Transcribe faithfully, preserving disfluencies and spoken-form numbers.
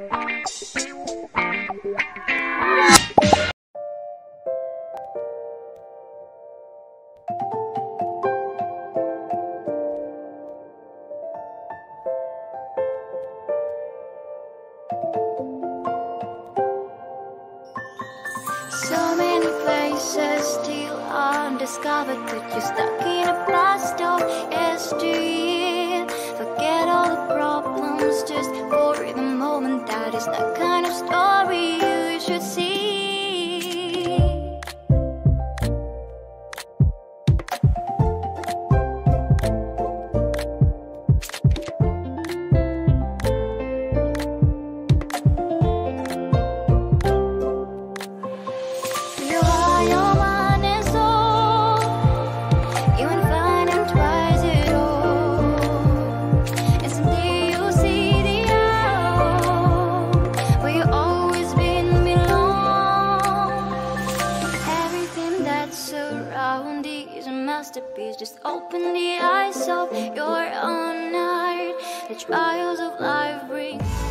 So many places still undiscovered, but you're stuck in a blast of yesteryear. Forget all the problems just for the moment. That is the kind of story you should see. Masterpiece, just open the eyes of your own heart. The trials of life bring